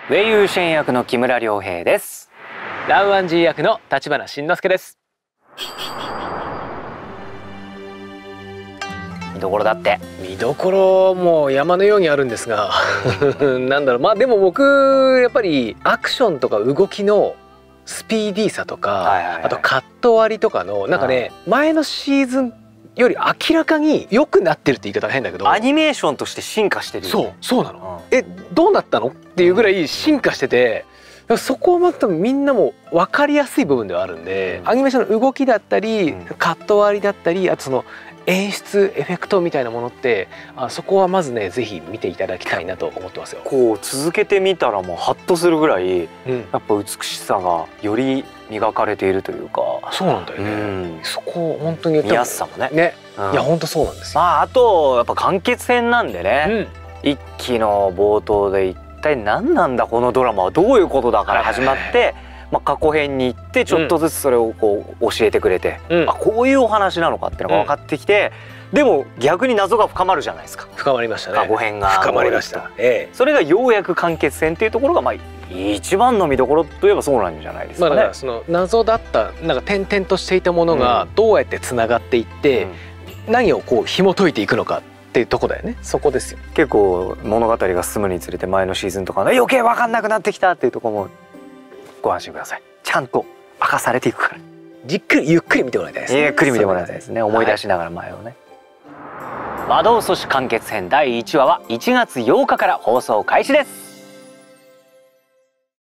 ウェイユーシェン役の木村良平です。 ラウアンジー役の立花慎之介です。 見どころだって。 見どころも山のようにあるんですがなんだろう、まあでも僕やっぱりアクションとか動きのスピーディーさとか、あとカット割りとかのなんかね、前のシーズンより明らかに良くなってるって言い方は変だけど、 アニメーションとして進化してるよね。 そうなの、どうなったのっていうぐらい進化してて、そこはまたみんなも分かりやすい部分ではあるんで、アニメーションの動きだったり、カット割りだったり、あとその演出エフェクトみたいなものって、そこはまずねぜひ見ていただきたいなと思ってますよ。 こう続けてみたらもうハッとするぐらい、やっぱ美しさがより磨かれているというか。そうなんだよね、そこ本当に見やすさもね。いや本当そうなんですよ。あとやっぱ完結編なんでね、一期の冒頭で一体何なんだこのドラマはどういうことだから始まって、過去編に行ってちょっとずつそれをこう教えてくれて、こういうお話なのかっていうのが分かってきて、でも逆に謎が深まるじゃないですか。 深まりましたね。 過去編が深まりました。 それがようやく完結編っていうところが一番の見どころといえばそうなんじゃないですかね。 だからその謎だったなんか点々としていたものがどうやってつながっていって、何をこう紐解いていくのかっていうとこだよね。そこですよ。 結構物語が進むにつれて前のシーズンとか余計分かんなくなってきたっていうところもご安心ください。ちゃんと明かされていくから、 じっくりゆっくり見てもらいたいですね。 ゆっくり見てもらいたいですね。思い出しながら前をね。魔導阻止完結編第1話は1月8日から放送開始です。